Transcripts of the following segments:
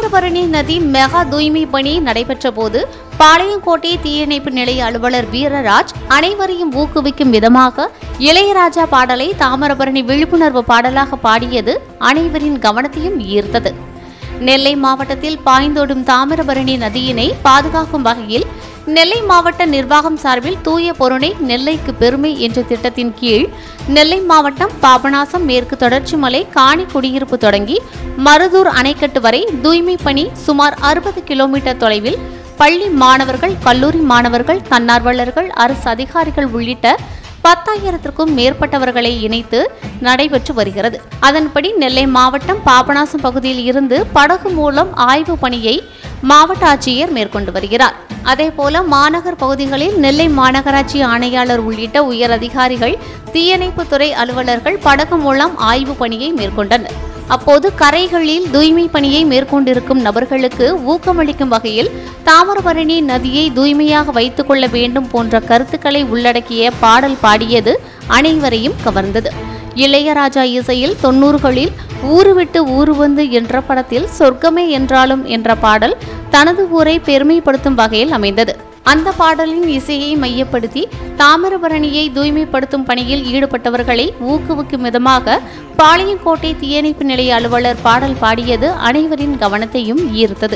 தாமிரபரணி நதி மெகா தூய்மை பணி நடைபெற்ற போது பாளையங்கோட்டை தீயணைப்பு நிலைய அலுவலர் வீரராஜ் அனைவரையும் ஊக்குவிக்கும் விதமாக இளையராஜா பாடலை தாமிரபரணி விழிப்புணர்வு பாடலாக பாடியது அனைவரின் கவனத்தையும் ஈர்த்தது. நெல்லை மாவட்டத்தில் பாய்ந்தோடும் தாமிரபரணி நதியினை பாதுகாக்கும் வகையில் நெல்லை மாவட்ட நிர்வாகம் சார்பில் தூய பொருணை நெல்லைக்கு பெருமை என்ற திட்டத்தின் கீழ் நெல்லை மாவட்டம் பாபநாசம் மேற்கு தொடர்ச்சி மலை காணி குடியிருப்பு தொடங்கி மருதூர் அணைக்கட்டு வரை தூய்மை பணி சுமார் 60 கிலோமீட்டர் தொலைவில் பள்ளி மாணவர்கள், கல்லூரி மாணவர்கள், தன்னார்வலர்கள், அரசு அதிகாரிகள் உள்ளிட்ட 10,000க்கும் மேற்பட்டவர்களை இணைத்து நடைபெற்று வருகிறது. அதன்படி நெல்லை மாவட்டம் பாபநாசம் பகுதியில் இருந்து படகு மூலம் ஆய்வு பணியை மாவட்ட ஆட்சியர் மேற்கொண்டு வருகிறார். அதேபோல மாநகர் பகுதிகளில் நெல்லை மாநகராட்சி ஆணையாளர் உள்ளிட்ட உயர் அதிகாரிகள், தீயணைப்புத்துறை அலுவலர்கள் படகு மூலம் ஆய்வு பணியை மேற்கொண்டனர். அப்போது கரைகளில் தூய்மை பணியை மேற்கொண்டிருக்கும் நபர்களுக்கு ஊக்கமளிக்கும் வகையில் தாமிரபரணி நதியை தூய்மையாக வைத்துக் கொள்ள வேண்டும் போன்ற கருத்துக்களை உள்ளடக்கிய பாடல் பாடியது அனைவரையும் கவர்ந்தது. இளையராஜா இசையில் 90களில் ஊரு விட்டு ஊரு வந்து என்ற படத்தில் சொர்க்கமே என்றாலும் என்ற பாடல் தனது ஊரை பெருமைப்படுத்தும் வகையில் அமைந்தது. அந்த பாடலின் இசையை மையப்படுத்தி தாமிரபரணியை தூய்மைப்படுத்தும் பணியில் ஈடுபட்டவர்களை ஊக்குவிக்கும் விதமாக பாளையங்கோட்டை தீயணைப்பு நிலைய அலுவலர் பாடல் பாடியது அனைவரின் கவனத்தையும் ஈர்த்தது.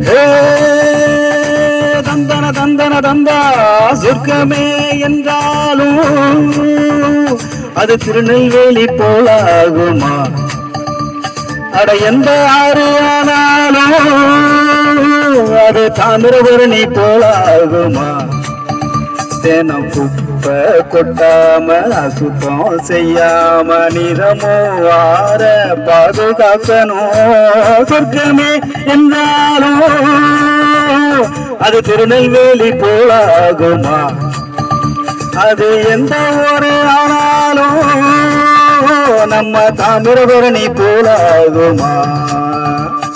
தந்தன தந்தன தந்தா சொர்க்கமே என்றாலும் அது திருநெல்வேலி போலாகுமா? அட எந்த ஆறு ஆனாலும் அது தாமிரபரணி போலாகுமா? தினம் குப்பை கொட்டாம அசுத்தம் செய்யாம நிறமோ ஆற பாதுகாக்கணும். சொர்க்கமே என்றாலும் அது திருநெல்வேலி போலாகுமா? அது எந்த ஒரு ஆனாலும் நம்ம தாமிரபரணி போலாகுமா?